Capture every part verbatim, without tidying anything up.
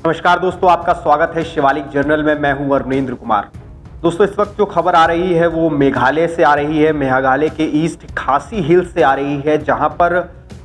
नमस्कार दोस्तों, आपका स्वागत है शिवालिक जर्नल में। मैं हूं अरुणेंद्र कुमार। दोस्तों, इस वक्त जो खबर आ रही है वो मेघालय से आ रही है। मेघालय के ईस्ट खासी हिल से आ रही है, जहां पर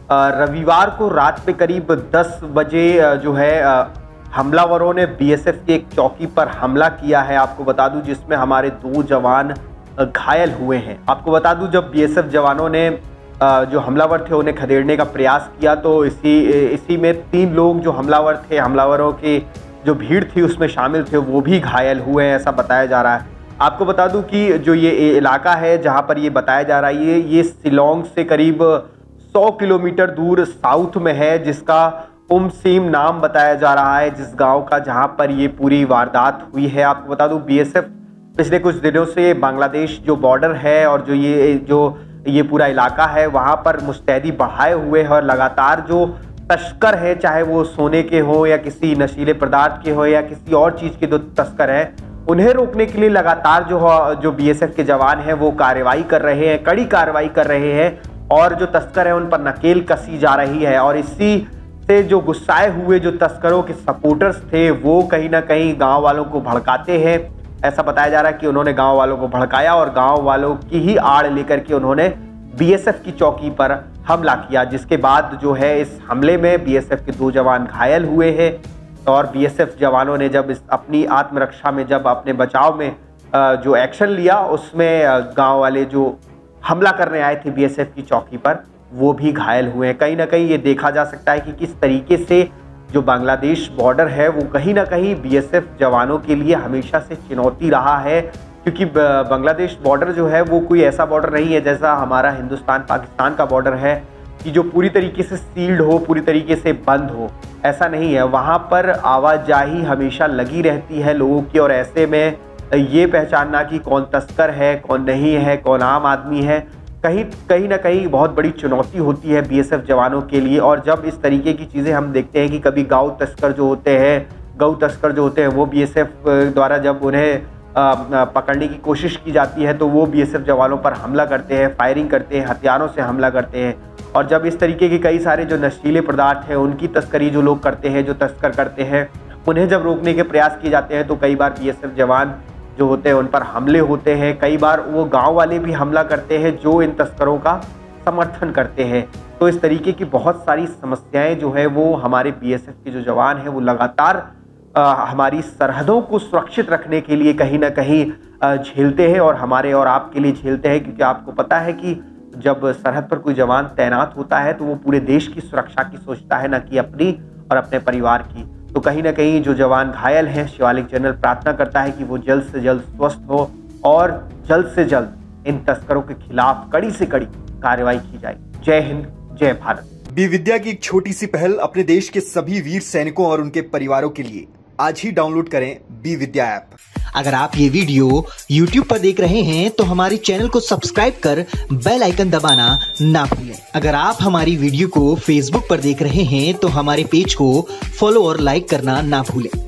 रविवार को रात में करीब दस बजे जो है हमलावरों ने बीएसएफ की एक चौकी पर हमला किया है। आपको बता दूं, जिसमें हमारे दो जवान घायल हुए हैं। आपको बता दूं, जब बीएसएफ जवानों ने जो हमलावर थे उन्हें खदेड़ने का प्रयास किया तो इसी इसी में तीन लोग जो हमलावर थे, हमलावरों की जो भीड़ थी उसमें शामिल थे, वो भी घायल हुए हैं, ऐसा बताया जा रहा है। आपको बता दूं कि जो ये इलाका है जहां पर ये बताया जा रहा है, ये शिलोंग से करीब सौ किलोमीटर दूर साउथ में है, जिसका उमसीम नाम बताया जा रहा है, जिस गांव का, जहां पर ये पूरी वारदात हुई है। आपको बता दूं, बीएसएफ पिछले कुछ दिनों से बांग्लादेश जो बॉर्डर है और जो ये जो ये पूरा इलाका है वहां पर मुस्तैदी बढ़ाए हुए है और लगातार जो तस्कर है, चाहे वो सोने के हो या किसी नशीले पदार्थ के हो या किसी और चीज के जो तस्कर है, उन्हें रोकने के लिए लगातार जो जो बीएसएफ के जवान हैं वो कार्रवाई कर रहे हैं, कड़ी कार्रवाई कर रहे हैं और जो तस्कर है उन पर नकेल कसी जा रही है। और इसी से जो गुस्साए हुए जो तस्करों के सपोर्टर्स थे वो कहीं ना कहीं गाँव वालों को भड़काते हैं। ऐसा बताया जा रहा है कि उन्होंने गांव वालों को भड़काया और गांव वालों की ही आड़ लेकर के उन्होंने बीएसएफ की चौकी पर हमला किया, जिसके बाद जो है इस हमले में बीएसएफ के दो जवान घायल हुए हैं। और बीएसएफ जवानों ने जब इस अपनी आत्मरक्षा में, जब अपने बचाव में जो एक्शन लिया, उसमें गांव वाले जो हमला करने आए थे बीएसएफ की चौकी पर वो भी घायल हुए हैं। कहीं ना कहीं ये देखा जा सकता है कि किस तरीके से जो बांग्लादेश बॉर्डर है वो कहीं ना कहीं बीएसएफ जवानों के लिए हमेशा से चुनौती रहा है, क्योंकि बांग्लादेश बॉर्डर जो है वो कोई ऐसा बॉर्डर नहीं है जैसा हमारा हिंदुस्तान पाकिस्तान का बॉर्डर है कि जो पूरी तरीके से सील्ड हो, पूरी तरीके से बंद हो। ऐसा नहीं है, वहाँ पर आवाजाही हमेशा लगी रहती है लोगों की और ऐसे में ये पहचानना कि कौन तस्कर है, कौन नहीं है, कौन आम आदमी है, कहीं कहीं ना कहीं बहुत बड़ी चुनौती होती है बीएसएफ जवानों के लिए। और जब इस तरीके की चीज़ें हम देखते हैं कि कभी गौ तस्कर जो होते हैं गौ तस्कर जो होते हैं वो बीएसएफ द्वारा जब उन्हें पकड़ने की कोशिश की जाती है तो वो बीएसएफ जवानों पर हमला करते हैं, फायरिंग करते हैं, हथियारों से हमला करते हैं। और जब इस तरीके के कई सारे जो नशीले पदार्थ हैं उनकी तस्करी जो लोग करते हैं, जो तस्कर करते हैं, उन्हें जब रोकने के प्रयास किए जाते हैं तो कई बार बीएसएफ जवान जो होते हैं उन पर हमले होते हैं। कई बार वो गांव वाले भी हमला करते हैं जो इन तस्करों का समर्थन करते हैं। तो इस तरीके की बहुत सारी समस्याएं जो है वो हमारे बीएसएफ के जो जवान हैं वो लगातार आ, हमारी सरहदों को सुरक्षित रखने के लिए कहीं ना कहीं झेलते हैं और हमारे और आपके लिए झेलते हैं, क्योंकि आपको पता है कि जब सरहद पर कोई जवान तैनात होता है तो वो पूरे देश की सुरक्षा की सोचता है, न कि अपनी और अपने परिवार की। तो कहीं ना कहीं जो जवान घायल हैं, शिवालिक जर्नल प्रार्थना करता है कि वो जल्द से जल्द स्वस्थ हो और जल्द से जल्द इन तस्करों के खिलाफ कड़ी से कड़ी कार्रवाई की जाए। जय हिंद, जय भारत। बी विद्या की एक छोटी सी पहल अपने देश के सभी वीर सैनिकों और उनके परिवारों के लिए। आज ही डाउनलोड करें बी विद्या ऐप। अगर आप ये वीडियो यूट्यूब पर देख रहे हैं तो हमारे चैनल को सब्सक्राइब कर बेल आइकन दबाना ना भूलें। अगर आप हमारी वीडियो को फेसबुक पर देख रहे हैं तो हमारे पेज को फॉलो और लाइक करना ना भूलें।